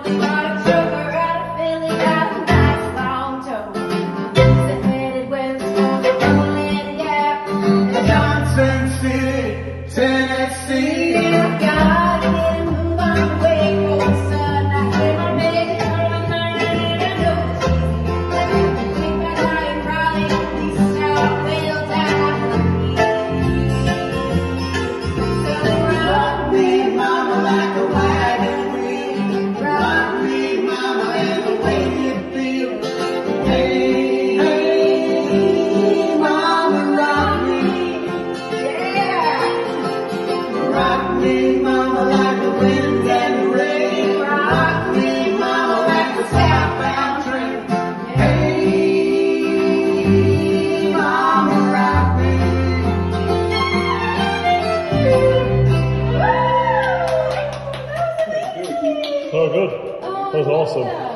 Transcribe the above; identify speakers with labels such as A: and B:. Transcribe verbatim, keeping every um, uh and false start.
A: Tennessee, I gotta get move on away for the sun. I hear my baby calling my name, I know it's easy. Let me think back out in Raleigh, this is how I feel down for me. So rock me, mama, like a wagon wheel. Rock me, mama, and the way you feel. Hey, hey, mama, rock me. Rock me, mama, like the wind and the rain. Rock me, mama, like the southbound train. Hey, mama, rock me.
B: Oh, good. That was awesome.